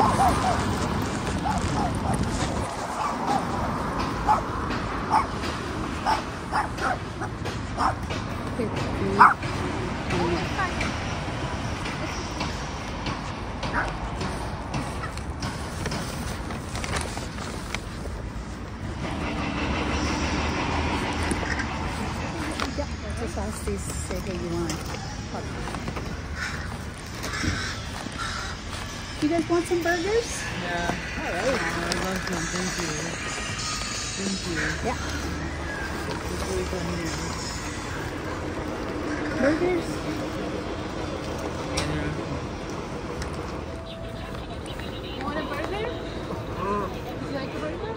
Just ask these, say what you want. You guys want some burgers? Yeah. All right. I love them. Thank you. Thank you. Yeah. It's really fun here. Burgers? You want a burger? Would you like a burger?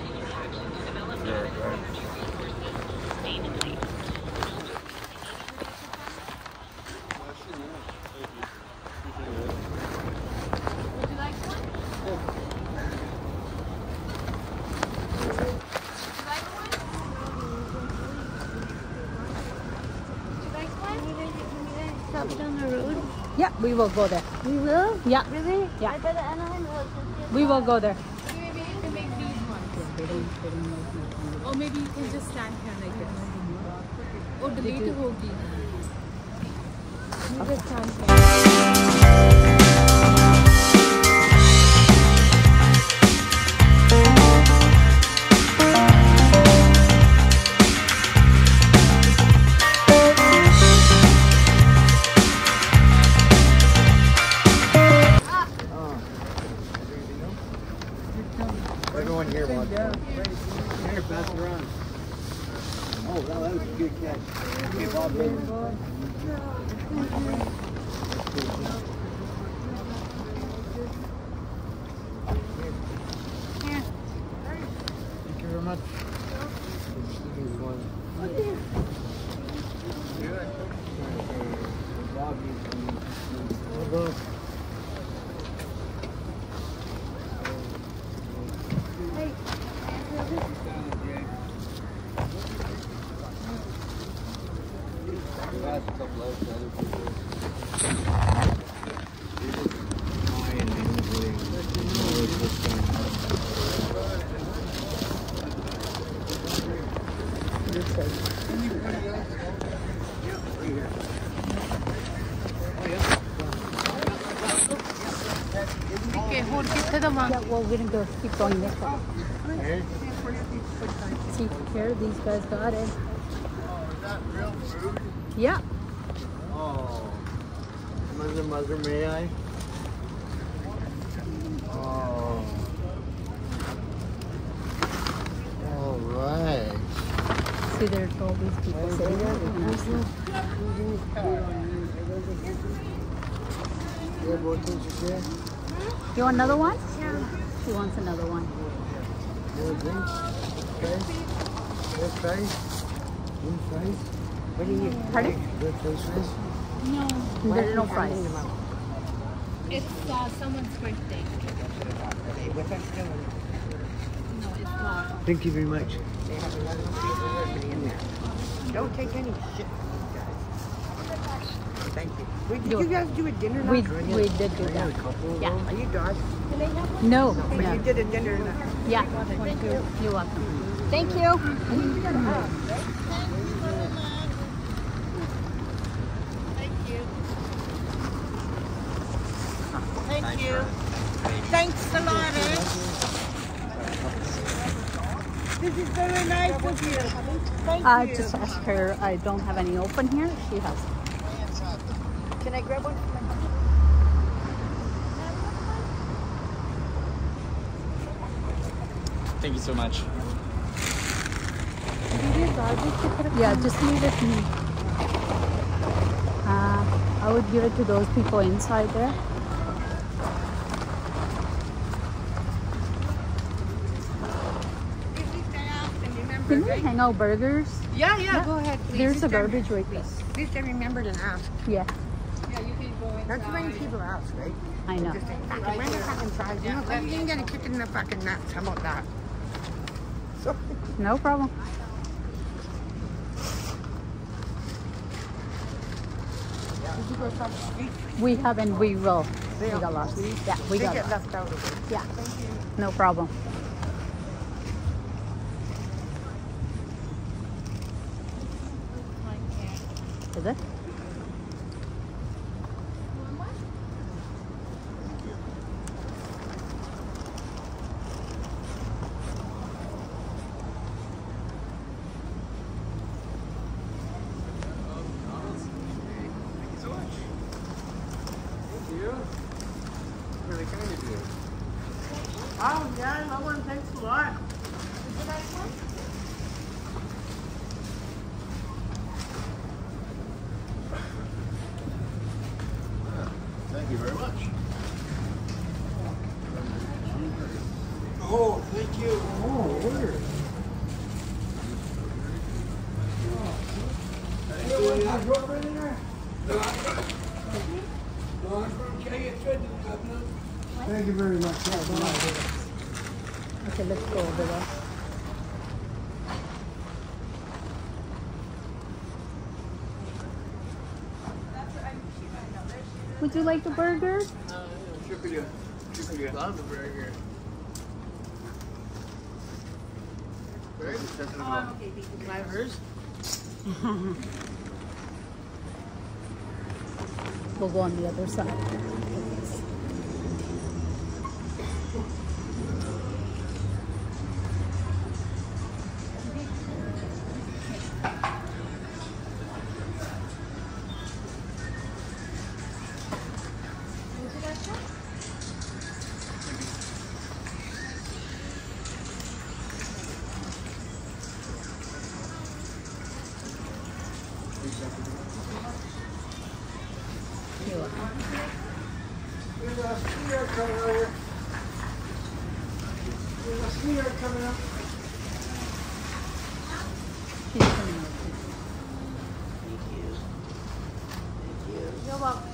Would you like one? Would you like one? Would you like one? Stop down the road. Yeah, we will go there. We will? Yeah. Really? Yeah. I thought Anaheim was just We will go there. Maybe you can make these ones. Or maybe you can just stand here like this. Or delete hogi. You just stand here. Everyone here wants one. Here, pass it around. Oh, wow, that was a good catch. Okay, Bob, baby. Thank you very much. Bob, Okay, hold kithe da Yeah, well, we're gonna go keep going this way. See here, these guys got it. is that real food? Yeah. Oh. Mother, may I? Oh. All right. See, there's all these people sitting there. Yeah, both things are there. You want another one? Yeah. She wants another one. More drinks? Okay. More fries? More fries? What do you need? Pardon? Good french fries? No, There's no fries. it's someone's birthday. No, it's not. Thank you very much. Don't take any shit. Thank you. Wait, did Do you it. guys do a dinner We night? did do that. Yeah. Are you done? No. But No. you did a dinner night. Yeah. You're welcome. Thank you. Thank you. Thanks a lot, eh? This is very nice of you. Thank you. Just ask her. I don't have any open here. She has. Can I grab one? Thank you so much. Yeah, just leave it to me. I would give it to those people inside there. Can we hang out burgers? Yeah, Yeah. go ahead, please. There's a Just rem- garbage right there. At least I remembered and asked. Yeah, Yeah, you can go Not too many people ask, right? I know. Just like, fucking rent a fucking fries. You know, you can get a kick in the fucking nuts. How about that? So, No problem. did you go across the street? We have and we will. We got lost. Yeah, we They got get lost. left out of it. Yeah, no problem. Is it? Really kind of you. Oh, yeah, no one thanks a lot. Thank you very much. Oh, thank you. Oh, order. Thank you very much. Okay, let's go over there. Would you like the burger? Love the burger. Flowers. We'll go on the other side. You're welcome. There's a skier coming over. There's a skier coming up. She's coming over. You're welcome.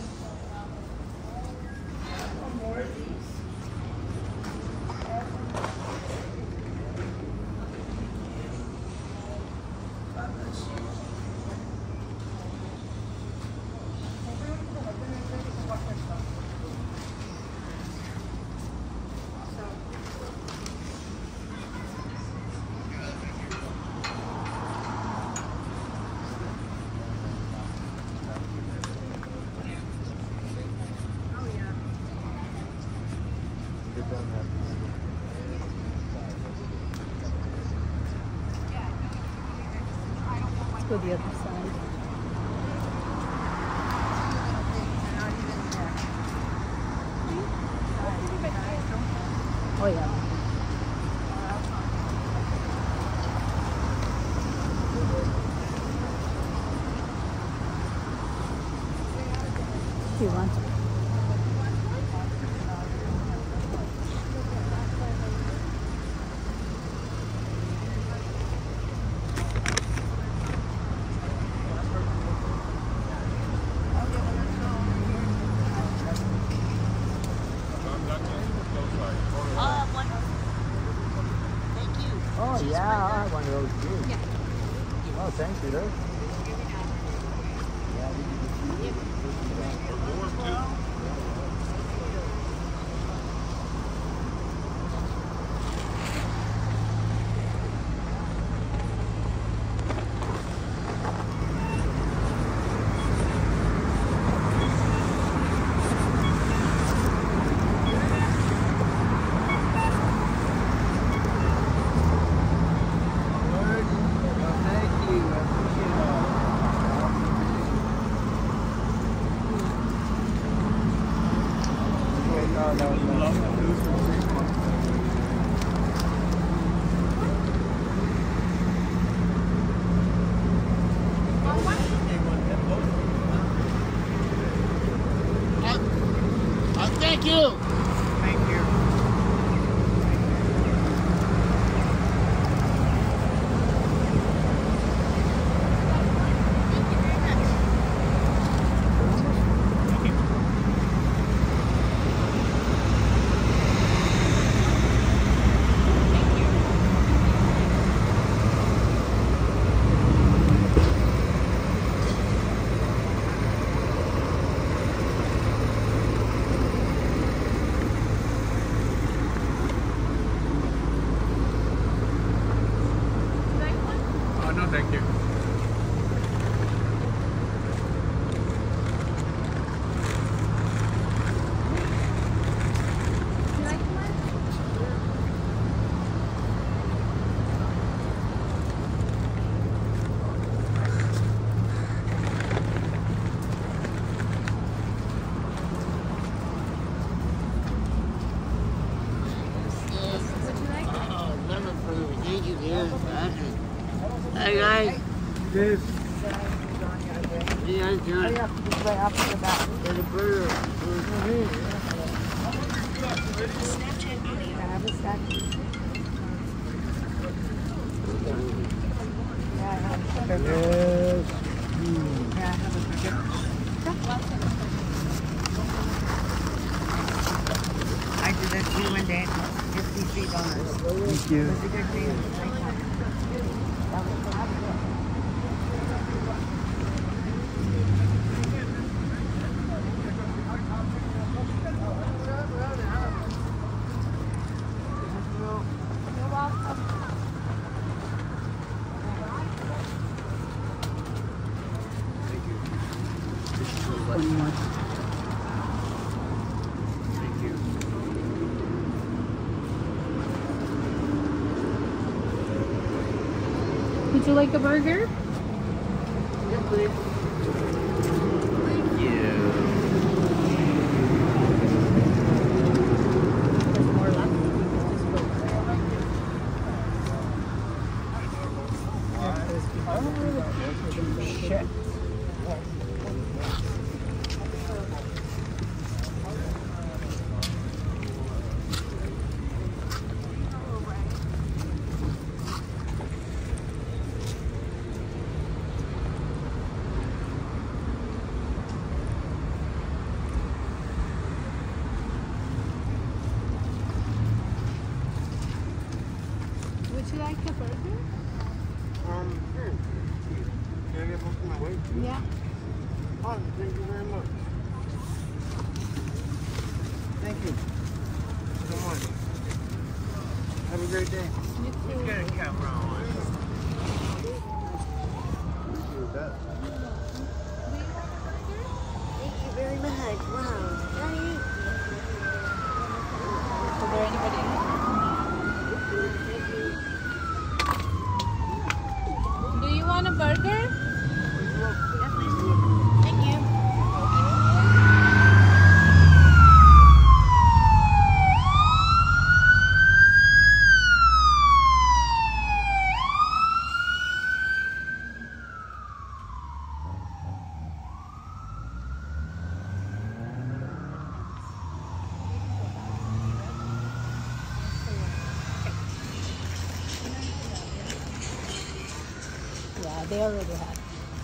Let's go the other side. Oh yeah. Do you want to? Oh, yeah, I want those too. Yeah. Oh, thank you, though. Thank you. Thank you. Dave. Yeah, it's Oh, done. yeah, just right after that. There's a burger. I have a snack. Yeah, I have a burger. Yes. Yeah, I have a burger. I did that too one day. $53. Thank you. It was a good deal. That was good. One more. Would you like a burger? There's more left. Shit. Would you like a burger? Here. Can I get one for my wife? Yeah. Oh, thank you very much. Thank you so much. Have a great day. You too. Get a camera on. Thank you very much. Wow. Daddy. Is there anybody in it? Do you want a burger? Thank you. Yeah, they already had.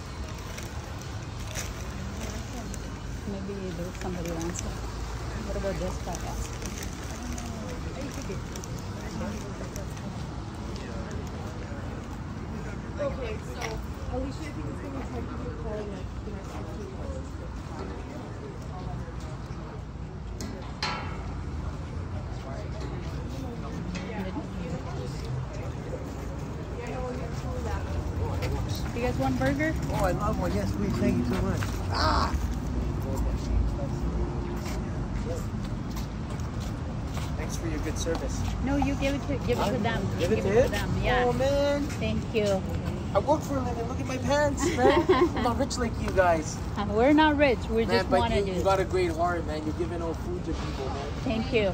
Maybe there's somebody wants it. What about this guy? Okay, so Alicia, I think it's going to try to give you a call in You guys want burger? Oh, I love one. Yes, please. Thank you so much. Ah! Thanks for your good service. No, you give it to them. Give it to to him? them. Yeah. Oh, man. Thank you. I work for a living. Look at my pants, man. I'm not rich like you guys. We're not rich. We Man, just but wanted you you. got a great heart, man. You're giving out food to people, man. Thank you.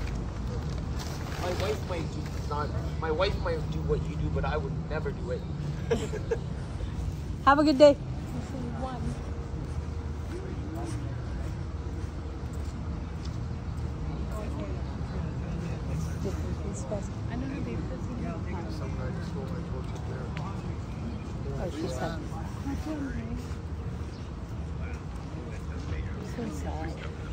My wife might do my wife might do what you do, but I would never do it. Have a good day. I don't know if it's Oh, she said. So sad.